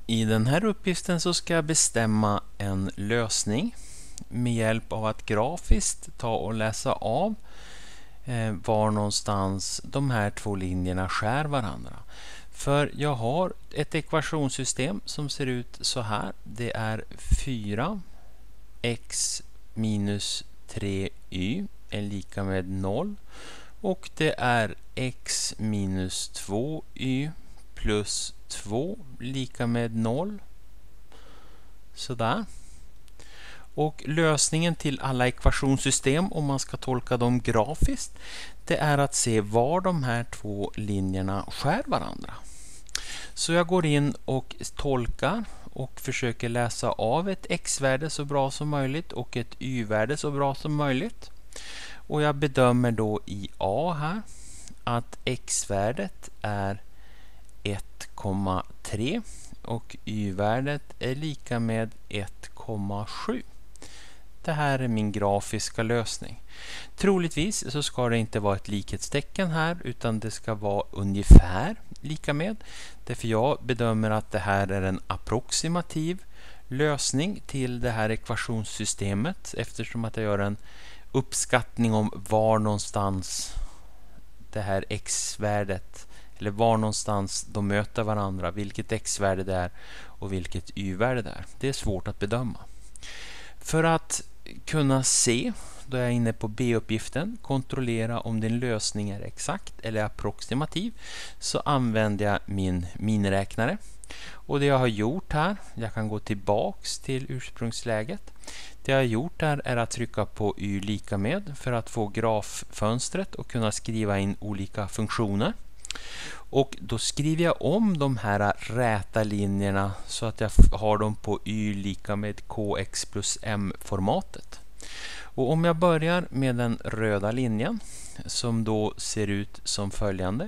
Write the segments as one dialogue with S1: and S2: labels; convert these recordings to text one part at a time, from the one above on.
S1: I den här uppgiften så ska jag bestämma en lösning med hjälp av att grafiskt ta och läsa av var någonstans de här två linjerna skär varandra. För jag har ett ekvationssystem som ser ut så här. Det är 4x minus 3y är lika med 0. Och det är x minus 2y plus 2 lika med 0. Sådär. Och lösningen till alla ekvationssystem, om man ska tolka dem grafiskt, det är att se var de här två linjerna skär varandra. Så jag går in och tolkar och försöker läsa av ett x-värde så bra som möjligt och ett y-värde så bra som möjligt. Och jag bedömer då i A här att x-värdet är 1,3 och y-värdet är lika med 1,7. Det här är min grafiska lösning. Troligtvis så ska det inte vara ett likhetstecken här, utan det ska vara ungefär lika med. Därför jag bedömer att det här är en approximativ lösning till det här ekvationssystemet, eftersom att jag gör en uppskattning om var någonstans det här x-värdet, eller var någonstans de möter varandra, vilket x-värde det är och vilket y-värde det är. Det är svårt att bedöma. För att kunna se, då är jag inne på B-uppgiften, kontrollera om din lösning är exakt eller approximativ, så använder jag min miniräknare. Och det jag har gjort här, jag kan gå tillbaks till ursprungsläget. Det jag har gjort här är att trycka på y lika med för att få graffönstret och kunna skriva in olika funktioner. Och då skriver jag om de här räta linjerna så att jag har dem på y lika med kx plus m-formatet. Och om jag börjar med den röda linjen som då ser ut som följande.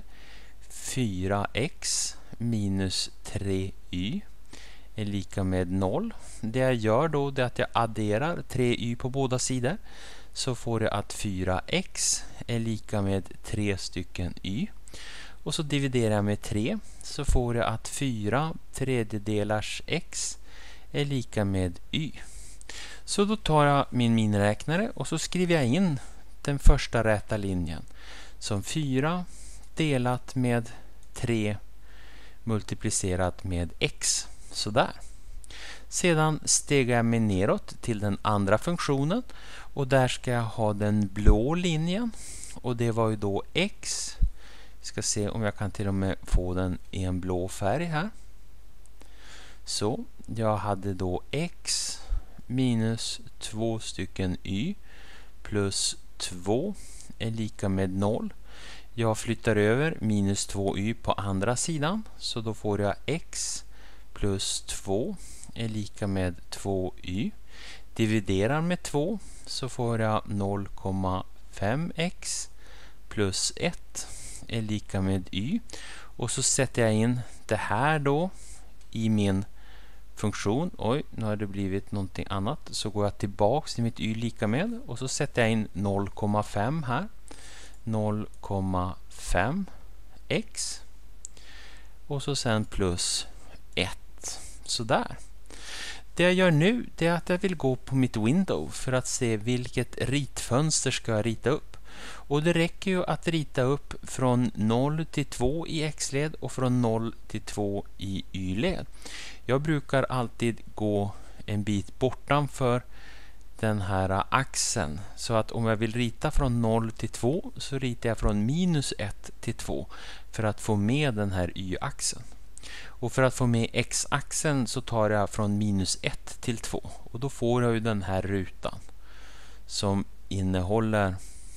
S1: 4x minus 3y är lika med 0. Det jag gör då är att jag adderar 3y på båda sidor. Så får jag att 4x är lika med 3 stycken y. Och så dividerar jag med 3, så får jag att 4 tredjedelars x är lika med y. Så då tar jag min miniräknare och så skriver jag in den första räta linjen som 4 delat med 3 multiplicerat med x. Sådär. Sedan stegar jag mig neråt till den andra funktionen och där ska jag ha den blå linjen och det var ju då x. Ska se om jag kan till och med få den i en blå färg här. Så jag hade då x minus 2 stycken y plus 2 är lika med 0. Jag flyttar över minus 2y på andra sidan. Så då får jag x plus 2 är lika med 2y. Dividerar med 2 så får jag 0,5x plus 1 är lika med y. Och så sätter jag in det här då i min funktion. Oj, nu har det blivit någonting annat. Så går jag tillbaks till mitt y lika med och så sätter jag in 0,5 här. 0,5 x och så sen plus 1. Sådär. Det jag gör nu det är att jag vill gå på mitt window för att se vilket ritfönster ska jag rita upp. Och det räcker ju att rita upp från 0 till 2 i x-led och från 0 till 2 i y-led. Jag brukar alltid gå en bit bortanför den här axeln. Så att om jag vill rita från 0 till 2 så ritar jag från minus 1 till 2 för att få med den här y-axeln. Och för att få med x-axeln så tar jag från minus 1 till 2. Och då får jag ju den här rutan som innehåller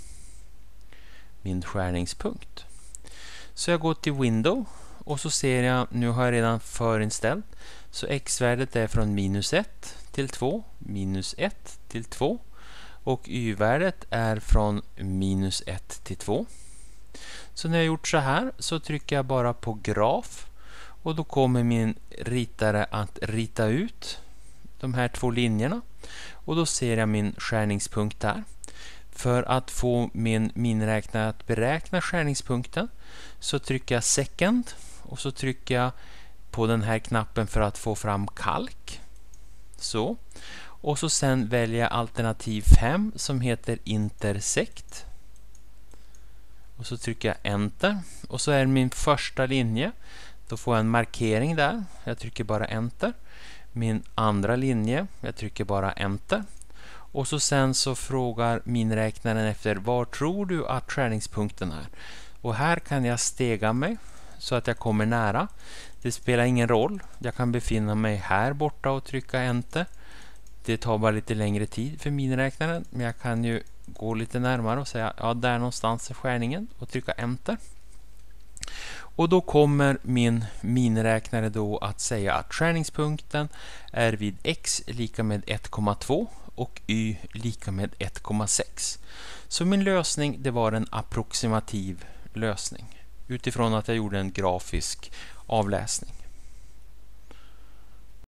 S1: min skärningspunkt. Så jag går till window och så ser jag, nu har jag redan förinställt. Så x-värdet är från minus 1 till 2, minus 1 till 2. Och y-värdet är från minus 1 till 2. Så när jag gjort så här så trycker jag bara på graf. Och då kommer min ritare att rita ut de här två linjerna. Och då ser jag min skärningspunkt där. För att få min miniräknare att beräkna skärningspunkten så trycker jag second och så trycker jag på den här knappen för att få fram kalk. Så. Och så sen välja alternativ 5 som heter intersekt. Och så trycker jag enter. Och så är min första linje. Då får jag en markering där. Jag trycker bara enter. Min andra linje. Jag trycker bara enter. Och så sen så frågar miniräknaren efter var tror du att träningspunkten är. Och här kan jag stega mig så att jag kommer nära. Det spelar ingen roll. Jag kan befinna mig här borta och trycka enter. Det tar bara lite längre tid för miniräknaren. Men jag kan ju gå lite närmare och säga ja, där någonstans är skärningen och trycka enter. Och då kommer min miniräknare då att säga att träningspunkten är vid x lika med 1,2 och y lika med 1,6. Så min lösning, det var en approximativ lösning utifrån att jag gjorde en grafisk avläsning.